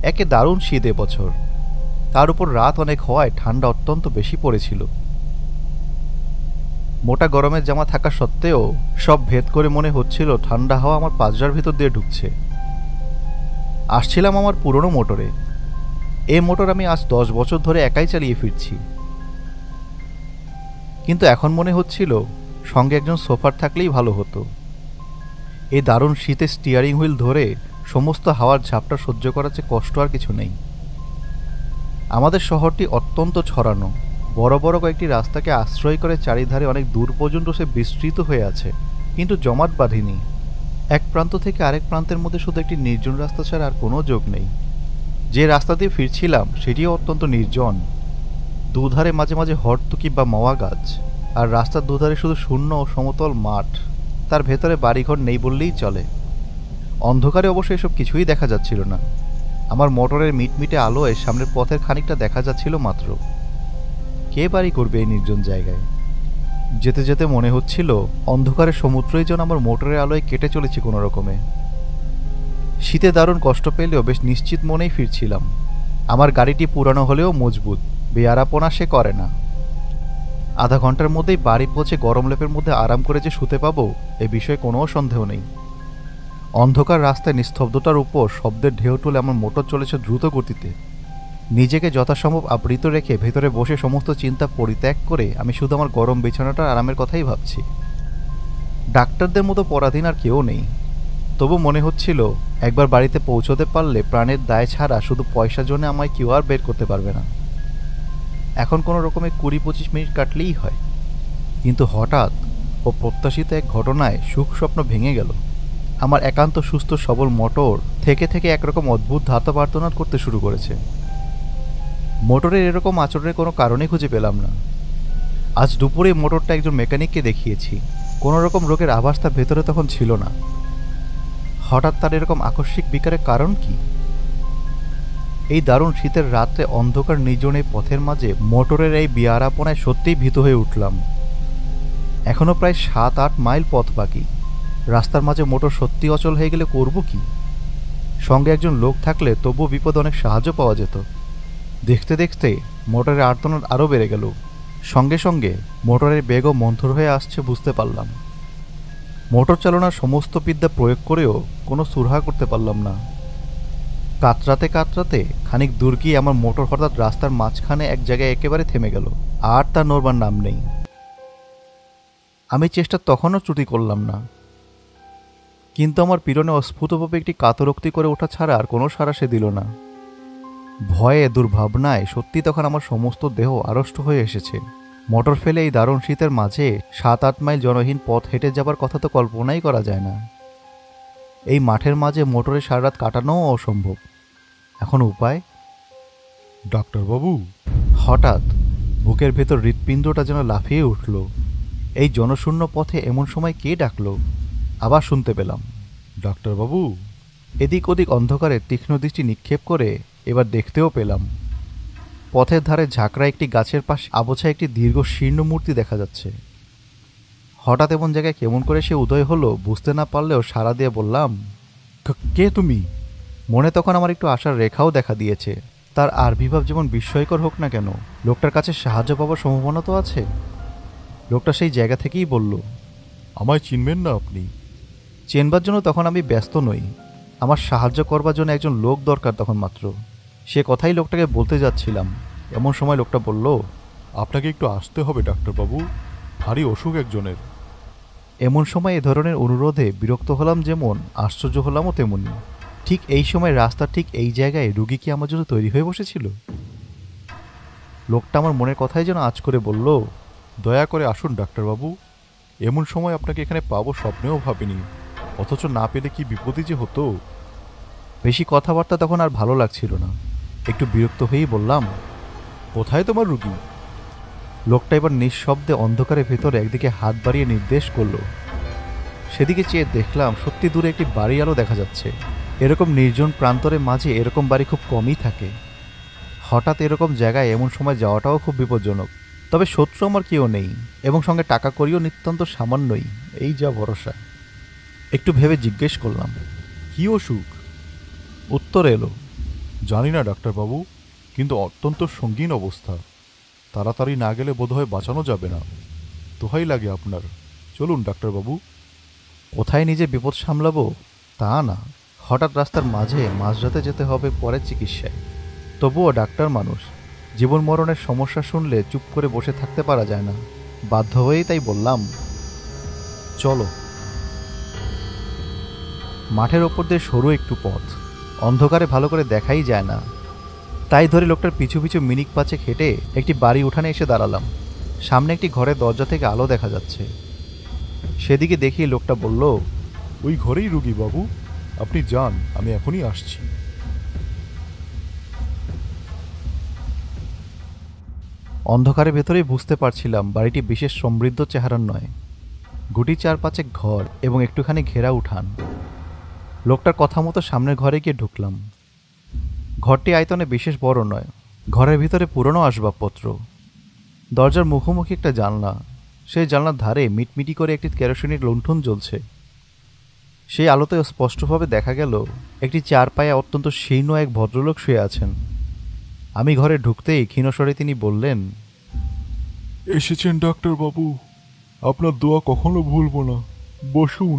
একে দারুণ শীত এবছর, তার উপর রাত অনেক হওয়ায় ঠান্ডা অত্যন্ত বেশি পড়েছিল। মোটা গরমের জামা থাকা সত্ত্বেও সব ভেদ করে মনে হচ্ছিল ঠান্ডা হাওয়া আমার পাঁজরার ভিতর দিয়ে ঢুকছে। আসছিলাম আমার পুরনো মোটরে। এই মোটর আমি আজ 10 বছর ধরে একাই চালিয়ে ফিরছি, কিন্তু এখন মনে হচ্ছিল সঙ্গে একজন সোফার থাকলেই ভালো হতো। এই দারুণ শীতে স্টিয়ারিং হুইল ধরে সমস্ত হাওয়ার ঝাপটা সহ্য করার চেয়ে কষ্ট আর কিছু নেই। আমাদের শহরটি অত্যন্ত ছড়ানো, বড় বড় কয়েকটি রাস্তাকে আশ্রয় করে চারিধারে অনেক দূর পর্যন্ত সে বিস্তৃত হয়ে আছে, কিন্তু জমাট বাঁধেনি। এক প্রান্ত থেকে আরেক প্রান্তের মধ্যে শুধু একটি নির্জন রাস্তা ছাড়া আর কোনো যোগ নেই। যে রাস্তা দিয়ে ফিরছিলাম সেটিও অত্যন্ত নির্জন। দুধারে মাঝে মাঝে হরতুকি বা মাওয়া গাছ, আর রাস্তার দুধারে শুধু শূন্য ও সমতল মাঠ। তার ভেতরে বাড়িঘর নেই বললেই চলে। অন্ধকারে অবশ্য এসব কিছুই দেখা যাচ্ছিল না। আমার মোটরের মিটমিটে আলোয় সামনের পথের খানিকটা দেখা যাচ্ছিল মাত্র। কে বাড়ি করবে এই নির্জন জায়গায়? যেতে যেতে মনে হচ্ছিল অন্ধকারের সমুদ্রই যেন আমার মোটরের আলোয় কেটে চলেছে কোনো রকমে। শীতে দারুণ কষ্ট পেলেও বেশ নিশ্চিত মনেই ফিরছিলাম। আমার গাড়িটি পুরানো হলেও মজবুত, বেয়ারাপনা সে করে না। আধা ঘন্টার মধ্যেই বাড়ি পৌঁছে গরম লেপের মধ্যে আরাম করে যে শুতে পাবো এ বিষয়ে কোনো সন্দেহ নেই। অন্ধকার রাস্তায় নিস্তব্ধতার উপর শব্দের ঢেউ তুলে আমার মোটর চলেছে দ্রুত গতিতে। নিজেকে যথাসম্ভব আবৃত রেখে ভেতরে বসে সমস্ত চিন্তা পরিত্যাগ করে আমি শুধু আমার গরম বিছানাটার আরামের কথাই ভাবছি। ডাক্তারদের মতো পরাধীন আর কেউ নেই, তবু মনে হচ্ছিল একবার বাড়িতে পৌঁছতে পারলে প্রাণের দায় ছাড়া শুধু পয়সার জন্য আমায় কেউ আর বের করতে পারবে না। এখন কোনো রকমে 20-25 মিনিট কাটলেই হয়। কিন্তু হঠাৎ ও প্রত্যাশিত এক ঘটনায় সুখ স্বপ্ন ভেঙে গেল। আমার একান্ত সুস্থ সবল মোটর থেকে থেকে একরকম অদ্ভুত ধাতব আর্তনাদ করতে শুরু করেছে। মোটরের এরকম আচরণের কোনো কারণই খুঁজে পেলাম না। আজ দুপুরে মোটরটা একজন মেকানিককে দেখিয়েছি, কোনো রকম রোগের আভাস তার ভেতরে তখন ছিল না। হঠাৎ তার এরকম আকস্মিক বিকারের কারণ কি? এই দারুণ শীতের রাত্রে অন্ধকার নির্জন এই পথের মাঝে মোটরের এই বিয়ারাপনায় সত্যিই ভীত হয়ে উঠলাম। এখনো প্রায় 7-8 মাইল পথ বাকি। রাস্তার মাঝে মোটর সত্যি অচল হয়ে গেলে করব কি? সঙ্গে একজন লোক থাকলে তবুও বিপদ অনেক সাহায্য পাওয়া যেত। দেখতে দেখতে মোটরের আর্তনাদ আরও বেড়ে গেল। সঙ্গে সঙ্গে মোটরের বেগও মন্থর হয়ে আসছে বুঝতে পারলাম। মোটর চালনার সমস্ত বিদ্যা প্রয়োগ করেও কোনো সুরাহা করতে পারলাম না। কাতরাতে কাতরাতে খানিক দূর গিয়ে আমার মোটর হঠাৎ রাস্তার মাঝখানে এক জায়গায় একেবারে থেমে গেল, আর তার নড়বার নাম নেই। আমি চেষ্টা তখনও ত্রুটি করলাম না, কিন্তু আমার পীড়নে অস্ফুটভাবে একটি কাতরোক্তি করে ওঠা ছাড়া আর কোনো সাড়া সে দিল না। ভয়ে দুর্ভাবনায় সত্যি তখন আমার সমস্ত দেহ আড়ষ্ট হয়ে এসেছে। মোটর ফেলে এই দারুণ শীতের মাঝে 7-8 মাইল জনহীন পথ হেঁটে যাবার কথা তো কল্পনাই করা যায় না। এই মাঠের মাঝে মোটরে সারা রাত কাটানোও অসম্ভব। এখন উপায়? ডাক্তারবাবু! হঠাৎ বুকের ভেতর হৃৎপিণ্ডটা যেন লাফিয়ে উঠল। এই জনশূন্য পথে এমন সময় কে ডাকল? আবার শুনতে পেলাম, ডাক্তারবাবু! এদিক ওদিক অন্ধকারে তীক্ষ্ণ দৃষ্টি নিক্ষেপ করে এবার দেখতেও পেলাম পথের ধারে ঝাঁকড়া একটি গাছের পাশে আবছা একটি দীর্ঘ শীর্ণ মূর্তি দেখা যাচ্ছে। হঠাৎ এমন জায়গায় কেমন করে সে উদয় হলো বুঝতে না পারলেও সাড়া দিয়ে বললাম, কে তুমি? মনে তখন আমার একটু আশার রেখাও দেখা দিয়েছে। তার আবির্ভাব যেমন বিস্ময়কর হোক না কেন, লোকটার কাছে সাহায্য পাওয়ার সম্ভাবনা তো আছে। লোকটা সেই জায়গা থেকেই বলল, আমায় চিনবেন না আপনি? চেনবার জন্য তখন আমি ব্যস্ত নই। আমার সাহায্য করবার জন্য একজন লোক দরকার তখন মাত্র। সে কথাই লোকটাকে বলতে যাচ্ছিলাম, এমন সময় লোকটা বলল, আপনাকে একটু আসতে হবে ডাক্তারবাবু, ভারী অসুখ একজনের। এমন সময় এ ধরনের অনুরোধে বিরক্ত হলাম যেমন, আশ্চর্য হলামও তেমনি। ঠিক এই সময় রাস্তা ঠিক এই জায়গায় রুগী কি আমার জন্য তৈরি হয়ে বসেছিল? লোকটা আমার মনের কথাই যেন আঁচ করে বলল, দয়া করে আসুন ডাক্তারবাবু, এমন সময় আপনাকে এখানে পাবো স্বপ্নেও ভাবিনি, অথচ না পেলে কি বিপদই যে হতো। বেশি কথাবার্তা তখন আর ভালো লাগছিল না। একটু বিরক্ত হয়েই বললাম, কোথায় তোমার রুগী? লোকটা এবার নিঃশব্দে অন্ধকারের ভেতরে একদিকে হাত বাড়িয়ে নির্দেশ করল। সেদিকে চেয়ে দেখলাম সত্যি দূরে একটি বাড়ি আলো দেখা যাচ্ছে। এরকম নির্জন প্রান্তরের মাঝে এরকম বাড়ি খুব কমই থাকে। হঠাৎ এরকম জায়গায় এমন সময় যাওয়াটাও খুব বিপজ্জনক। তবে শত্রু আমার কেউ নেই এবং সঙ্গে টাকা করিও নিতান্ত সামান্যই, এই যা ভরসা। একটু ভেবে জিজ্ঞেস করলাম, কি অসুখ? উত্তর এলো, জানি না ডাক্তারবাবু, কিন্তু অত্যন্ত সঙ্গীন অবস্থা। তাড়াতাড়ি না গেলে বোধহয় বাঁচানো যাবে না। দোহাই লাগে আপনার, চলুন ডাক্তারবাবু। কোথায় নিজে বিপদ সামলাবো তা না, হঠাৎ রাস্তার মাঝে মাঝরাতে যেতে হবে পরের চিকিৎসায়। তবুও ডাক্তার মানুষ, জীবন মরণের সমস্যা শুনলে চুপ করে বসে থাকতে পারা যায় না। বাধ্য হয়েই তাই বললাম, চলো। মাঠের ওপর দিয়ে সরু একটু পথ, অন্ধকারে ভালো করে দেখাই যায় না। তাই ধরে লোকটার পিছু পিছু মিনিট পাঁচেক হেঁটে একটি বাড়ি উঠানে এসে দাঁড়ালাম। সামনে একটি ঘরের দরজা থেকে আলো দেখা যাচ্ছে। সেদিকে দেখিয়ে লোকটা বলল, ওই ঘরেই রুগী বাবু, আপনি যান, আমি এখনই আসছি। অন্ধকারের ভেতরেই বুঝতে পারছিলাম বাড়িটি বিশেষ সমৃদ্ধ চেহারার নয়। গুটি চার পাঁচেক ঘর এবং একটুখানি ঘেরা উঠান। লোকটার কথা মতো সামনের ঘরে গিয়ে ঢুকলাম। ঘরটি আয়তনে বিশেষ বড় নয়, ঘরের ভিতরে পুরনো আসবাবপত্র। দরজার মুখোমুখি একটা জানলা, সেই জানলার ধারে মিটমিটি করে একটি কেরোসিনের লণ্ঠন জ্বলছে। সেই আলোতে স্পষ্টভাবে দেখা গেল একটি চার পায়ে অত্যন্ত শীর্ণ এক ভদ্রলোক শুয়ে আছেন। আমি ঘরে ঢুকতেই ক্ষীণস্বরে তিনি বললেন, এসেছেন ডাক্তারবাবু, আপনার দোয়া কখনো ভুলব না, বসুন।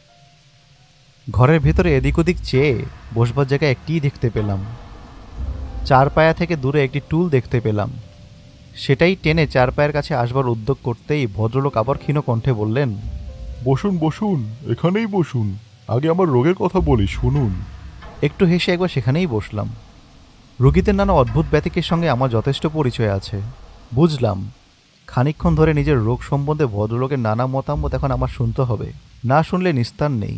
ঘরের ভেতরে এদিক ওদিক চেয়ে বসবার জায়গা একটিই দেখতে পেলাম। চার পায়া থেকে দূরে একটি টুল দেখতে পেলাম। সেটাই টেনে চার পায়ের কাছে আসবার উদ্যোগ করতেই ভদ্রলোক আবার ক্ষীণ কণ্ঠে বললেন, বসুন বসুন, এখানেই বসুন, আগে আমার রোগের কথা বলি, শুনুন। একটু হেসে একবার সেখানেই বসলাম। রোগীদের নানা অদ্ভুত ব্যতিকের সঙ্গে আমার যথেষ্ট পরিচয় আছে, বুঝলাম। খানিকক্ষণ ধরে নিজের রোগ সম্বন্ধে ভদ্রলোকের নানা মতামত এখন আমার শুনতে হবে, না শুনলে নিস্তার নেই।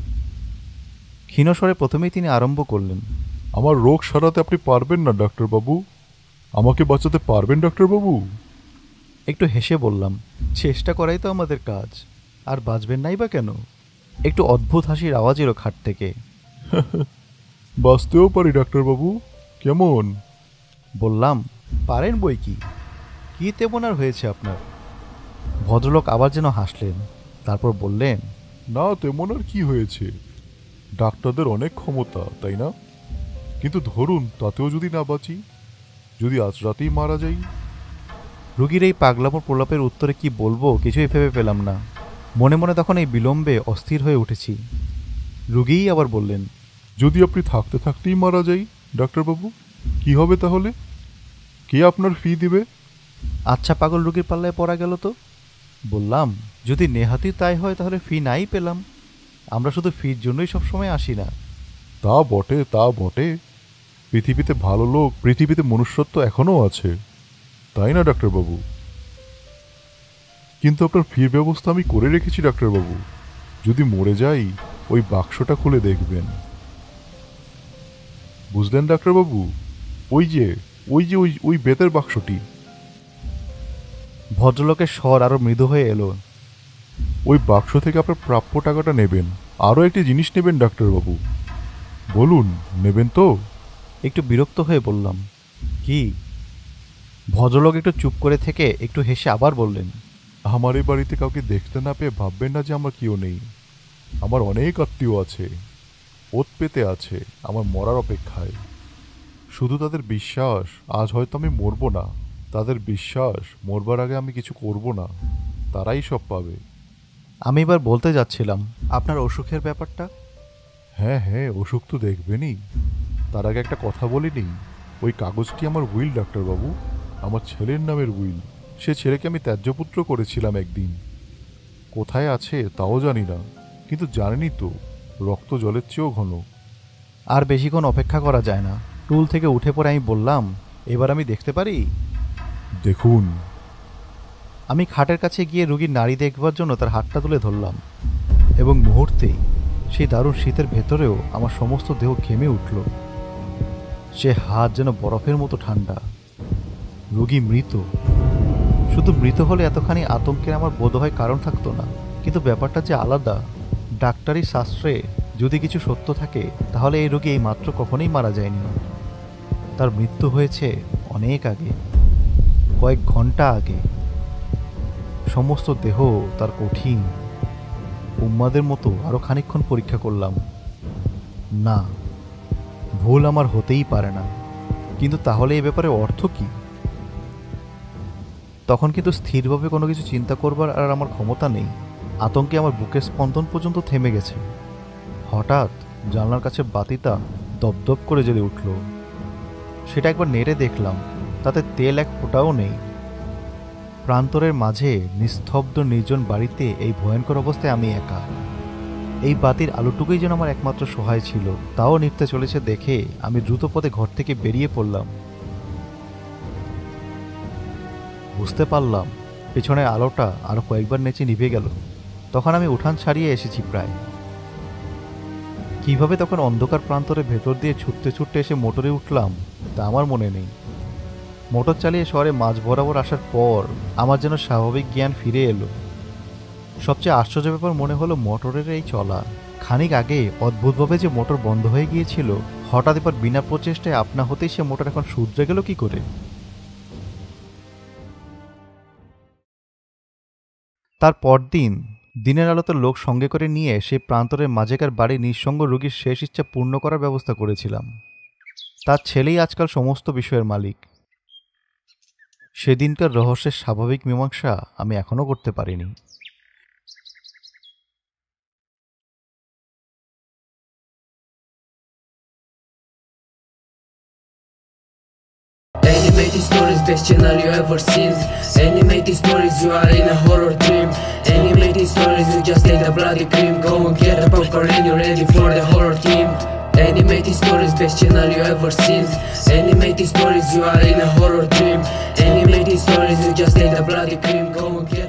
ক্ষীণস্বরে প্রথমেই তিনি আরম্ভ করলেন, আমার রোগ সারাতে আপনি পারবেন না ডাক্তারবাবু, আমাকে বাঁচাতে পারবেন ডাক্তারবাবু? একটু হেসে বললাম, চেষ্টা করাই তো আমাদের কাজ, আর বাঁচবেন নাই বা কেন? একটু অদ্ভুত হাসির আওয়াজ এলো খাট থেকে। বাঁচতেও পারি ডাক্তারবাবু, কেমন? বললাম, পারেন বই কি, কী তেমন আর হয়েছে আপনার? ভদ্রলোক আবার যেন হাসলেন, তারপর বললেন, না তেমন আর কি হয়েছে, ডাক্তারদের অনেক ক্ষমতা, তাই না? কিন্তু ধরুন তাতেও যদি না বাঁচি, যদি আজ রাতেই মারা যাই। রুগীর এই পাগলামো প্রলাপের উত্তরে কি বলবো কিছুই ভেবে পেলাম না। মনে মনে তখন এই বিলম্বে অস্থির হয়ে উঠেছি। রুগীই আবার বললেন, যদি আপনি থাকতে থাকতেই মারা যাই ডাক্তারবাবু, কি হবে তাহলে? কে আপনার ফি দিবে? আচ্ছা পাগল রুগীর পাল্লায় পড়া গেল তো। বললাম, যদি নেহাতি তাই হয় তাহলে ফি নাই পেলাম, আমরা শুধু ফির জন্যই সবসময় আসি না। তা বটে, তা বটে, পৃথিবীতে ভালো লোক, পৃথিবীতে মনুষ্যত্ব এখনও আছে, তাই না ডাক্তারবাবু? কিন্তু আপনার ফির ব্যবস্থা আমি করে রেখেছি ডাক্তারবাবু, যদি মরে যাই ওই বাক্সটা খুলে দেখবেন। বুঝলেন ডাক্তারবাবু? ওই যে ওই যে ওই ওই বেতের বাক্সটি। ভদ্রলোকের স্বর আরো মৃদু হয়ে এলো। ওই বাক্স থেকে আপনার প্রাপ্য টাকাটা নেবেন, আরও একটি জিনিস নেবেন ডাক্তারবাবু। বলুন, নেবেন তো? একটু বিরক্ত হয়ে বললাম, কি? ভদ্রলোক একটু চুপ করে থেকে একটু হেসে আবার বললেন, আমার এই বাড়িতে কাউকে দেখতে না পেয়ে ভাববেন না যে আমার কেউ নেই। আমার অনেক আত্মীয় আছে, ওত পেতে আছে আমার মরার অপেক্ষায়। শুধু তাদের বিশ্বাস আজ হয়তো আমি মরব না, তাদের বিশ্বাস মরবার আগে আমি কিছু করব না, তারাই সব পাবে। আমি এবার বলতে যাচ্ছিলাম, আপনার অসুখের ব্যাপারটা। হ্যাঁ হ্যাঁ, অসুখ তো দেখবেনই, তার আগে একটা কথা বলিনি। ওই কাগজটি আমার উইল ডাক্তারবাবু, আমার ছেলের নামের উইল। সে ছেলেকে আমি ত্যায্যপুত্র করেছিলাম একদিন, কোথায় আছে তাও জানি না, কিন্তু জানেনই তো, রক্ত জলের চেয়েও ঘন। আর বেশিক্ষণ অপেক্ষা করা যায় না। টুল থেকে উঠে পড়ে আমি বললাম, এবার আমি দেখতে পারি? দেখুন। আমি খাটের কাছে গিয়ে রুগীর নাড়ি দেখবার জন্য তার হাতটা তুলে ধরলাম, এবং মুহূর্তেই সেই দারুণ শীতের ভেতরেও আমার সমস্ত দেহ ঘেমে উঠল। সে হাত যেন বরফের মতো ঠান্ডা। রুগী মৃত। শুধু মৃত হলে এতখানি আতঙ্কের আমার বোধহয় কারণ থাকতো না, কিন্তু ব্যাপারটা যে আলাদা। ডাক্তারি শাস্ত্রে যদি কিছু সত্য থাকে তাহলে এই রোগী এই মাত্র কখনোই মারা যায়নি। তার মৃত্যু হয়েছে অনেক আগে, কয়েক ঘন্টা আগে। সমস্ত দেহ তার কঠিন। উম্মাদের মতো আরো খানিকক্ষণ পরীক্ষা করলাম, না, ভুল আমার হতেই পারে না, কিন্তু তাহলে এ ব্যাপারে অর্থ কি? তখন কিন্তু স্থিরভাবে কোনো কিছু চিন্তা করবার আর আমার ক্ষমতা নেই। আতঙ্কে আমার বুকের স্পন্দন পর্যন্ত থেমে গেছে। হঠাৎ জানলার কাছে বাতিটা দপদপ করে জ্বলে উঠল। সেটা একবার নেড়ে দেখলাম, তাতে তেল এক ফোঁটাও নেই। প্রান্তরের মাঝে নিস্তব্ধ নির্জন বাড়িতে এই ভয়ঙ্কর অবস্থায় আমি একা। এই বাতির আলোটুকুই যেন আমার একমাত্র সহায় ছিল, তাও নিভতে চলেছে দেখে আমি দ্রুত পথে ঘর থেকে বেরিয়ে পড়লাম। বুঝতে পারলাম পেছনের আলোটা আরো কয়েকবার নেচে নিভে গেল। তখন আমি উঠান ছাড়িয়ে এসেছি প্রায়। কিভাবে তখন অন্ধকার প্রান্তরের ভেতর দিয়ে ছুটতে ছুটতে এসে মোটরে উঠলাম তা আমার মনে নেই। মোটর চালিয়ে শহরে মাঝ বরাবর আসার পর আমার যেন স্বাভাবিক জ্ঞান ফিরে এলো। সবচেয়ে আশ্চর্য ব্যাপার মনে হলো মোটরের এই চলা। খানিক আগে অদ্ভুতভাবে যে মোটর বন্ধ হয়ে গিয়েছিল, হঠাৎ এবার বিনা প্রচেষ্টায় আপনা হতেই সে মোটর এখন শুধরে গেল কি করে? তার পরদিন দিনের আলোতে লোক সঙ্গে করে নিয়ে সেই প্রান্তরের মাঝেকার বাড়ির নিঃসঙ্গ রোগীর শেষ ইচ্ছা পূর্ণ করার ব্যবস্থা করেছিলাম। তার ছেলেই আজকাল সমস্ত বিষয়ের মালিক। সেদিনকার রহস্যের স্বাভাবিক মীমাংসা আমি এখনো করতে পারিনি। Animated stories, best channel you ever seen. Animated stories, you are in a horror dream. Animated stories, you just take the bloody cream. Go and get the popcorn and you're ready for the horror team. Animated stories, best channel you ever seen. Animated stories, you are in a horror dream. Animated stories, you just take the bloody cream. Go and get